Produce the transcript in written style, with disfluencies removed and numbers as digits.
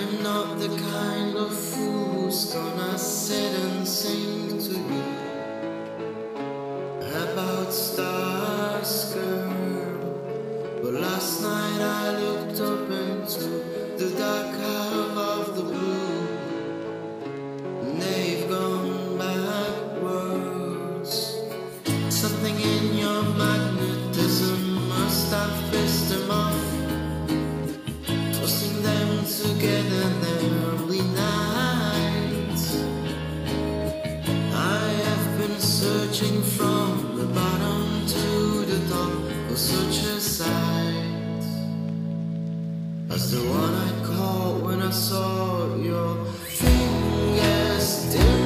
I'm not the kind of fool who's gonna sit and sing to you about stars, girl. But last night I looked up into the dark half of the blue, and they've gone backwards. Something in your magnetism must have pissed them off, twisting them together in their early nights. I have been searching from the bottom to the top for such a sight as the one I caught when I saw your fingers dim.